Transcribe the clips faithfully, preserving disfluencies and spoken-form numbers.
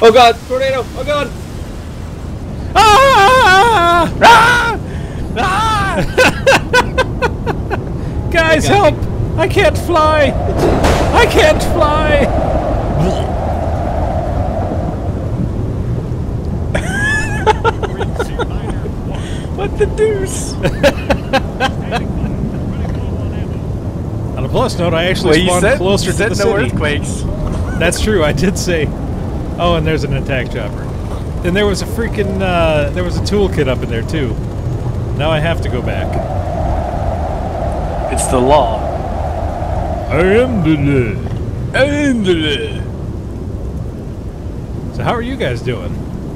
Oh god, tornado! Oh god! Ah! Ah! Ah! Guys, help! I can't fly! I can't fly! What the deuce? On a plus note, I actually well, spawned said, closer to said the no city. earthquakes. That's true, I did say. Oh, and there's an attack chopper. And there was a freaking, uh, there was a toolkit up in there too. Now I have to go back. It's the law. I am the law. I am the law. So how are you guys doing?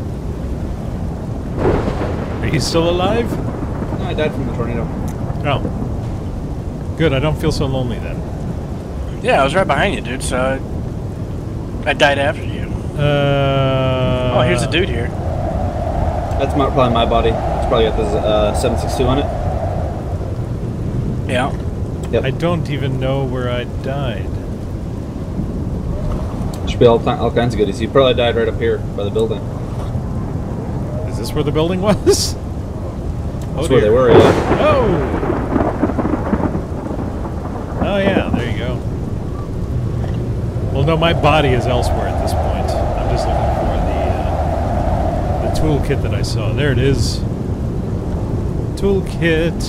Are you still alive? No, I died from the tornado. Oh. Good, I don't feel so lonely then. Yeah, I was right behind you, dude, so I, I died after you. Uh, oh, here's a dude here. That's my, probably my body. It's probably got this uh, seven six two on it. Yeah. Yep. I don't even know where I died. Should be all, all kinds of goodies. You probably died right up here by the building. Is this where the building was? That's oh, where they were, yeah. Oh! Oh yeah, there you go. Well, no, my body is elsewhere at this point. I'm just looking for the uh, the toolkit that I saw. There it is. Toolkit.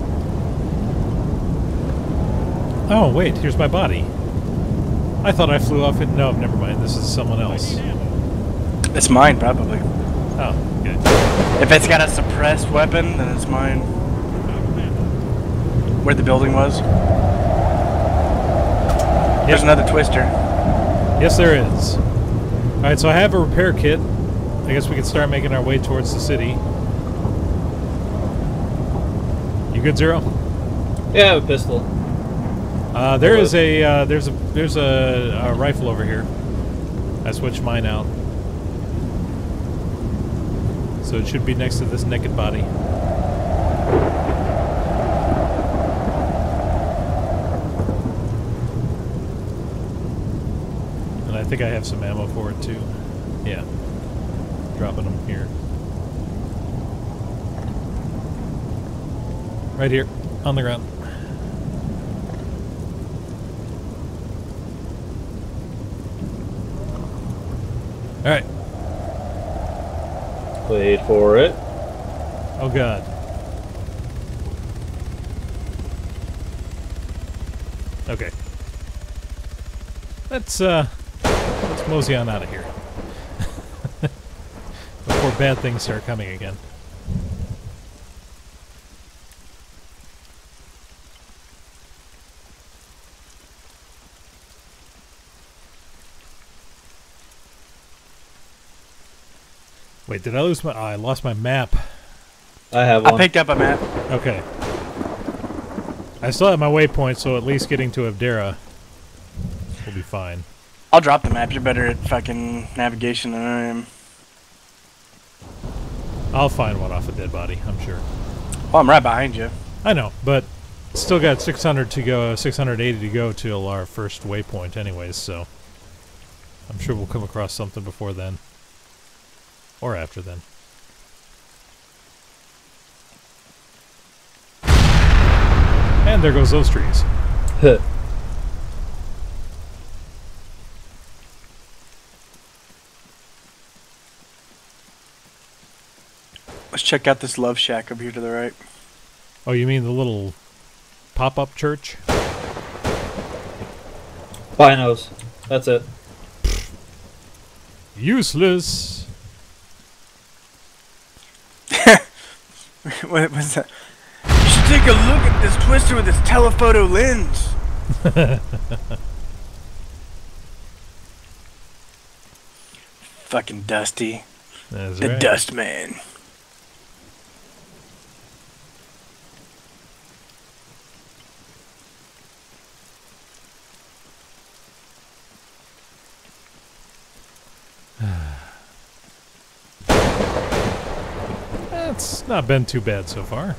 Oh wait, here's my body. I thought I flew off it. No, never mind. This is someone else. It's mine, probably. Oh, okay. If it's got a suppressed weapon, then it's mine. Where the building was. There's Yep. another twister. Yes, there is. Alright, so I have a repair kit. I guess we can start making our way towards the city. You good, Zero? Yeah, I have a pistol. Uh, there is a uh, there's a there's a, a rifle over here. I switched mine out, so it should be next to this naked body. And I think I have some ammo for it too. Yeah, dropping them here. Right here, on the ground. Alright. Wait for it. Oh god. Okay. Let's, uh... let's mosey on out of here. Before bad things start coming again. Wait, did I lose my... Oh, I lost my map. I have one. I picked up a map. Okay. I still have my waypoint, so at least getting to Avdera will be fine. I'll drop the map. You're better at fucking navigation than I am. I'll find one off a dead body, I'm sure. Well, I'm right behind you. I know, but still got six hundred to go, six hundred eighty to go till our first waypoint anyways, so I'm sure we'll come across something before then. Or after then. And there goes those trees. Let's check out this love shack over here to the right. Oh, you mean the little pop-up church? Binos. That's it. Useless. What was that? You should take a look at this twister with its telephoto lens. Fucking Dusty. That's the right. Dust Man. It's not been too bad so far.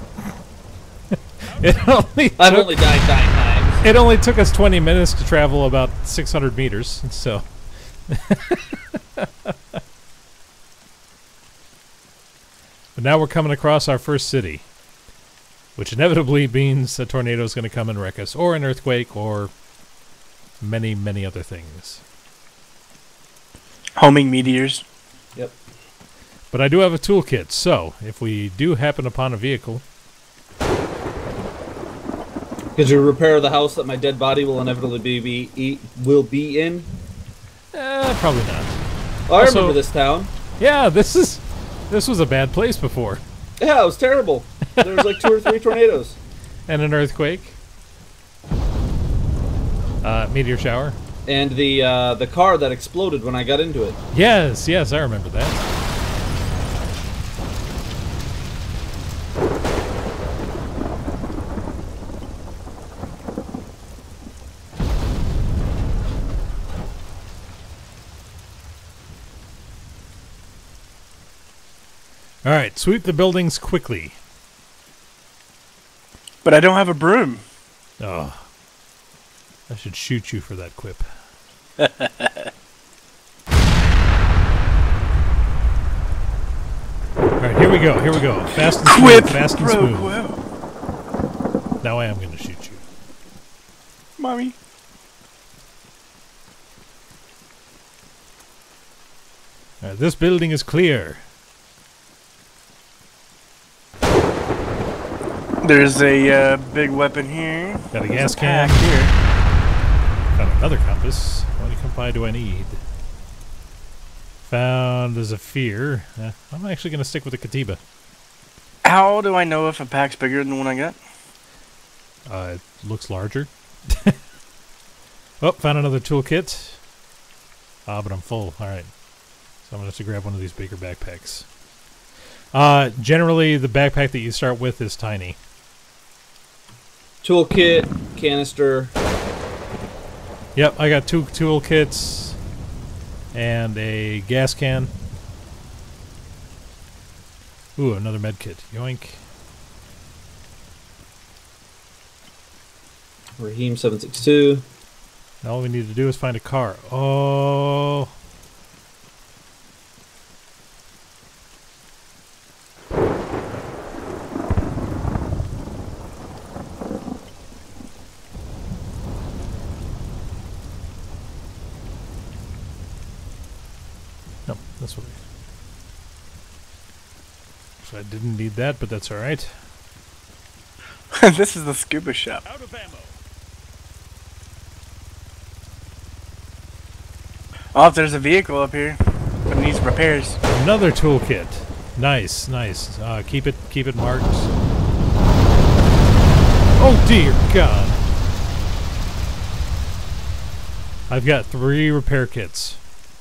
it only I've took, only died nine times. It only took us twenty minutes to travel about six hundred meters, so... But now we're coming across our first city, which inevitably means a tornado is going to come and wreck us, or an earthquake, or many, many other things. Homing meteors. Yep. But I do have a toolkit, so if we do happen upon a vehicle... Could you repair the house that my dead body will inevitably be, be eat, will be in? Eh, probably not. Oh, I Also- remember this town. Yeah, this is... This was a bad place before. Yeah, it was terrible. There was like two or three tornadoes. And an earthquake. Uh, meteor shower. And the uh, the car that exploded when I got into it. Yes, yes, I remember that. Alright, sweep the buildings quickly. But I don't have a broom. Oh. I should shoot you for that quip. Alright, here we go, here we go. Fast and smooth, Quip, fast and bro, smooth. quip. Now I am going to shoot you. Mommy. Alright, this building is clear. There's a uh, big weapon here. Got a There's gas a can. pack here. Found another compass. How many compi do I need? Found a Zephyr. Eh, I'm actually going to stick with the Katiba. How do I know if a pack's bigger than the one I got? Uh, it looks larger. Oh, found another toolkit. Ah, but I'm full. Alright. So I'm going to have to grab one of these bigger backpacks. Uh, generally, the backpack that you start with is tiny. Toolkit, canister. Yep, I got two toolkits and a gas can. Ooh, another med kit. Yoink. Raheem seven six two. All we need to do is find a car. Oh. No, that's what I... So I didn't need that, but that's alright. This is the scuba shop. Out of ammo. Oh, if there's a vehicle up here that needs repairs. Another toolkit. Nice, nice. Uh, keep it, keep it marked. Oh dear God! I've got three repair kits.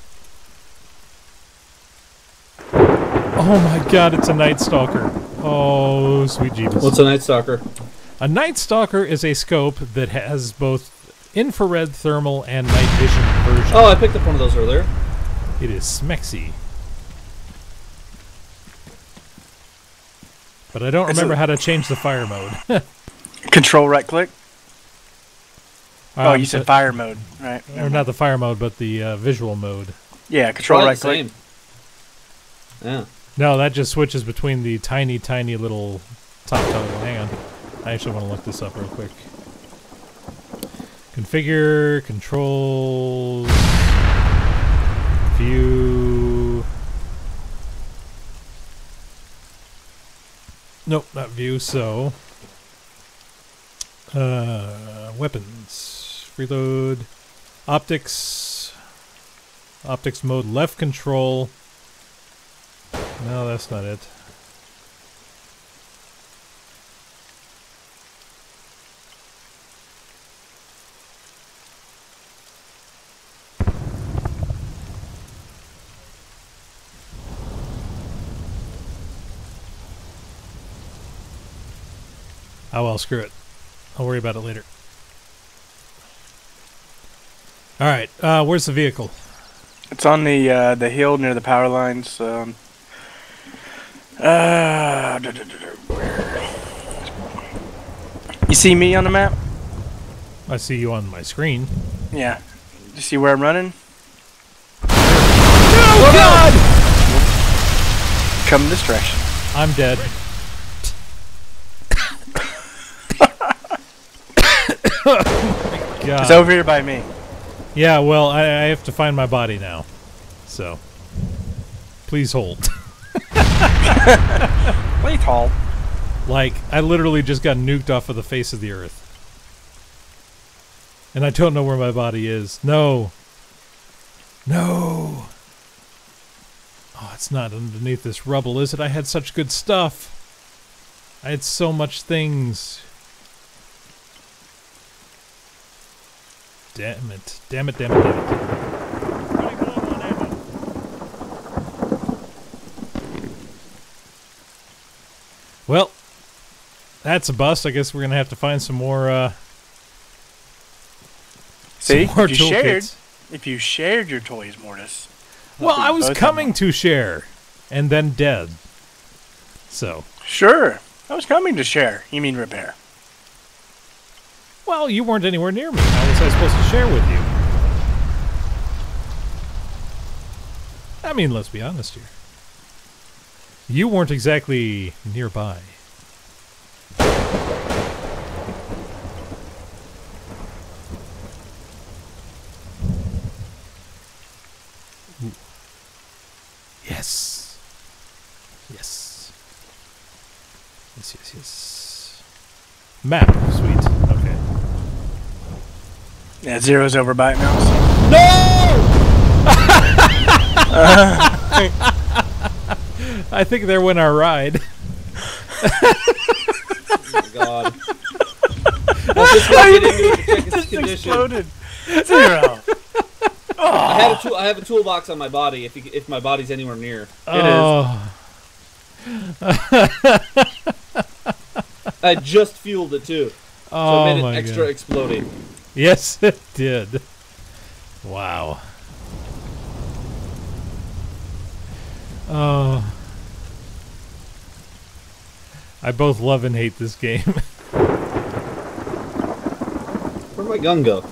Oh my God! It's a Night Stalker. Oh, sweet Jeebus. What's a Night Stalker? A Night Stalker is a scope that has both infrared, thermal, and night vision version. Oh, I picked up one of those earlier. It is smexy. But I don't It's remember a- how to change the fire mode. Control right click. Oh, Um, you said uh, fire mode, right? Or not the fire mode, but the uh, visual mode. Yeah, control Probably right the click. same. Yeah. No, that just switches between the tiny, tiny little top toggle. Hang on. I actually want to look this up real quick. Configure, controls, view. Nope, not view, so. Uh, weapons. Reload. Optics. Optics mode, left control. No, that's not it. Oh well, screw it. I'll worry about it later. Alright, uh, where's the vehicle? It's on the uh, the hill near the power lines. Um, uh, duh, duh, duh, duh, where? You see me on the map? I see you on my screen. Yeah. You see where I'm running? No! Oh, God! Come this direction. I'm dead. Oh, God. It's over here by me. Yeah, well, I, I have to find my body now. So, please hold. Please hold. Like, I literally just got nuked off of the face of the earth. And I don't know where my body is. No. No. Oh, it's not underneath this rubble, is it? I had such good stuff. I had so much things. Damn it. Damn it, damn it, damn it. Well, that's a bust. I guess we're going to have to find some more, uh... See, some more if you toolkits. shared, if you shared your toys, Mortus. Well, I was both coming to share, and then dead. So. Sure. I was coming to share. You mean repair. Well, you weren't anywhere near me. How was I supposed to share with you? I mean, let's be honest here. You weren't exactly nearby. Ooh. Yes. Yes. Yes, yes, yes. Map. Sweet. Okay. Yeah, Zero's over by it, Mouse. No! uh, I think there went our ride. Oh my God. Well, just gonna get into it to check its just condition. exploded. Zero. I had a tool. I have a toolbox on my body. If you, if my body's anywhere near, Oh. I just fueled it too, so Oh it made my it extra God. exploding. Yes, it did. Wow. Oh. I both love and hate this game. Where'd my gun go?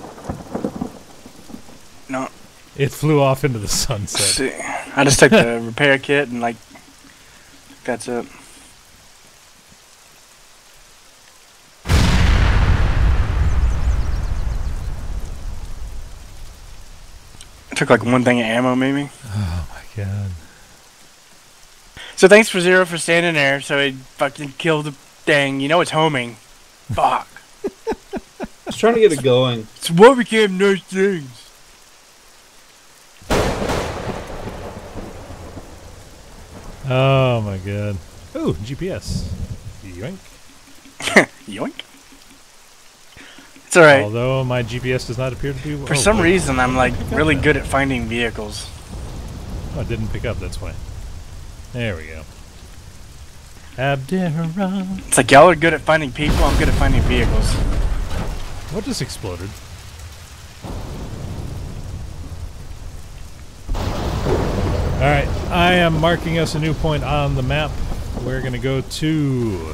No. It flew off into the sunset. See, I just took the repair kit and like, that's it. I took like one thing of ammo, maybe. Oh my God. So thanks for Zero for standing there so he fucking killed the thing. You know it's homing. Fuck. I was trying to get it going. It's why we can't have nice things. Oh my God. Ooh, G P S. Yoink. Yoink. It's alright. Although my G P S does not appear to be... For oh, some wait. reason, I'm like Pick up really that. good at finding vehicles. Oh, it didn't pick up, that's why. There we go. Abderrahman. It's like y'all are good at finding people, I'm good at finding vehicles. What just exploded? Alright, I am marking us a new point on the map. We're gonna go to...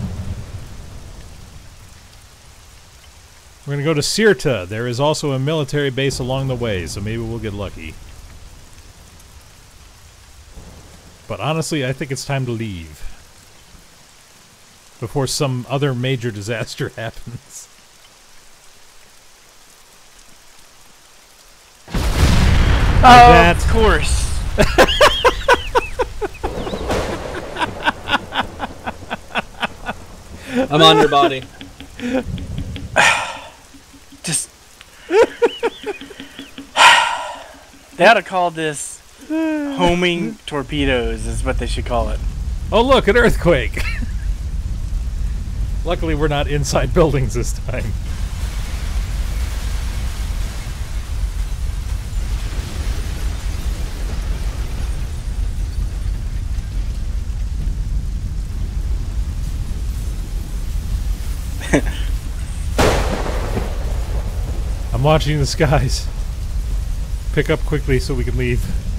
We're gonna go to Sirta. There is also a military base along the way, so maybe we'll get lucky. But honestly, I think it's time to leave. Before some other major disaster happens. Oh, that. of course. I'm on your body. Just... They ought to call this homing torpedoes is what they should call it. Oh look, an earthquake! Luckily we're not inside buildings this time. I'm watching the skies. Pick up quickly so we can leave.